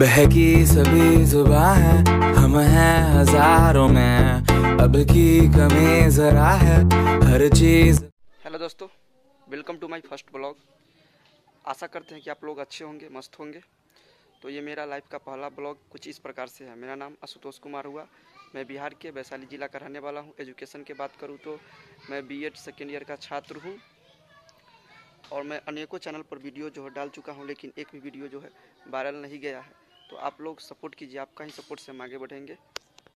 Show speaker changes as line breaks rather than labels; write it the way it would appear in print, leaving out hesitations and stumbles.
बहकी सभी जुबां है, हम हैं हजारों में, अब की कमी जरा है हर चीज।
हेलो दोस्तों, welcome to my first blog. आशा करते हैं कि आप लोग अच्छे होंगे, मस्त होंगे। तो ये मेरा लाइफ का पहला ब्लॉग कुछ इस प्रकार से है। मेरा नाम आशुतोष कुमार हुआ। मैं बिहार के वैशाली ज़िला का रहने वाला हूँ। एजुकेशन की बात करूँ तो मैं बीएड सेकेंड ईयर का छात्र हूँ और मैं अनेकों चैनल पर वीडियो जो है डाल चुका हूँ, लेकिन एक भी वीडियो जो है वायरल नहीं गया है। तो आप लोग सपोर्ट कीजिए, आपका ही सपोर्ट से हम आगे बढ़ेंगे।